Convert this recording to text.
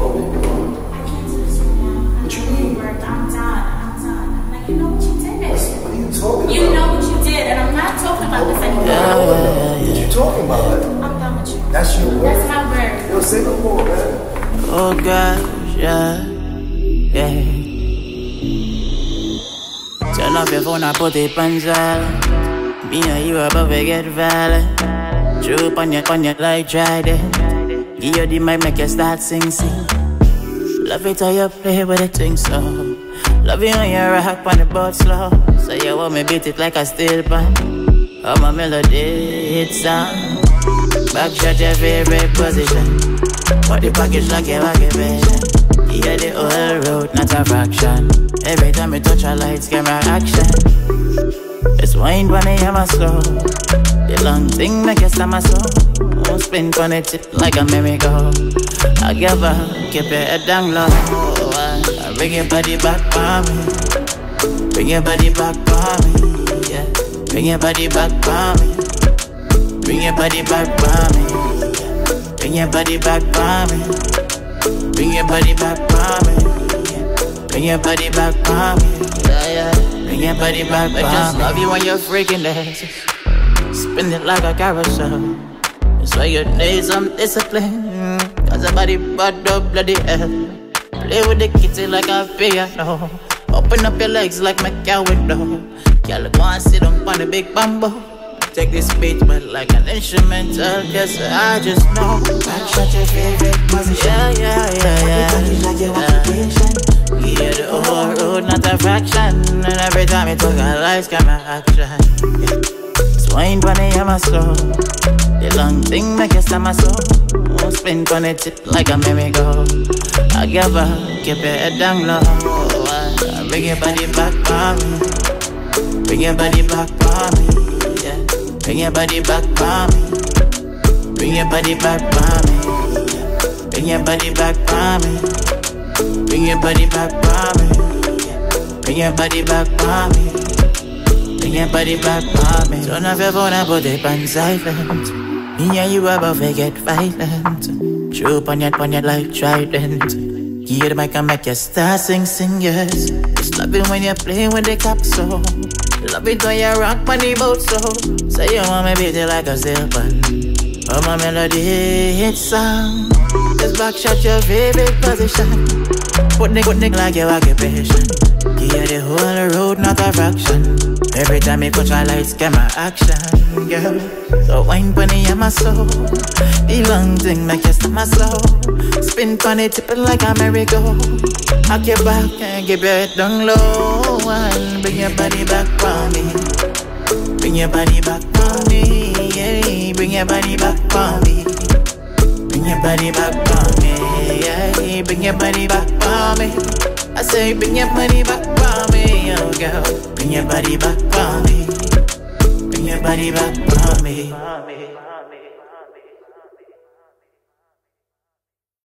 I can't do this right now. What you mean? I'm done. Like, you know what you did. What are you talking about? You know what you did, and I'm not talking about this anymore. What you talking about? I'm done with you. That's your word. That's my word. Yo, say no more, man. Oh gosh, yeah. Turn off your phone and put it on silent. Me and you about to get violent. Droop on your like Trident. Give you the mic, make you start sing. Love it how you play with the thing so. Love it when you rock on the boat slow. So you want me beat it like a steel pan. Oh my melody, it's on. Backshot your favorite position. What the package like your occupation. Yeah, the whole road, not a fraction. Every time you touch a lights, camera action. It's wind when I am a slow. The long thing make you slam my soul. Won't spin on it like a merry-go. I give her, keep your head down low. I bring your body back for me. Bring your body back for me. Yeah. Bring your body back for me. Bring your body back for me. Bring your body back for me. Bring your body back for me. Bring your body back for me. Bring your body back for me. I just love you when you're freaking this. Spin it like a carousel. That's why you need some discipline. Cause your body bad up bloody hell. Play with the kitty like a piano. Open up your legs like my car window. Girl, go and sit on the big bamboo. Take this beat but like an instrumental. Yes, I just know. Backshot your favorite position. Yeah, the whole road, not a fraction. And every time you talk, I lights, camera action. It's wind when I am a slow. The long thing make you slam my soul. Won't spin on it like a merry-go. I give her, keep your head down low. Bring your body back for me. Bring your body back for me. Yeah. Bring your body back for me. Bring your body back for me. Bring your body back for me. Bring your body back for me. Bring your body back for me. Bring your body back for me. Turn off your phone and put it on silent. Me and you about to get violent. Droop on your like Trident. Give you the mic and make you start sing, yes. Just love it when you play with the capsule. Love it when you rock on the boat so. Say you want me beat it like a silver. Oh my melody, it's song. Just backshot your favorite position. Put the like your occupation. Give you the whole road, not a fraction. Every time you put your lights, camera action, girl. So wine bunny on my soul. The long thing make you stop my soul. Spin on it, tip it like a merry-go. Knock your back and give your head down low. And bring your body back for me. Bring your body back for me. Yeah, bring your body back for me. Bring your body back for me. Yeah, bring your body back for me. I say bring your body back for me, oh girl. Bring your body back for me. Bring your body back for me.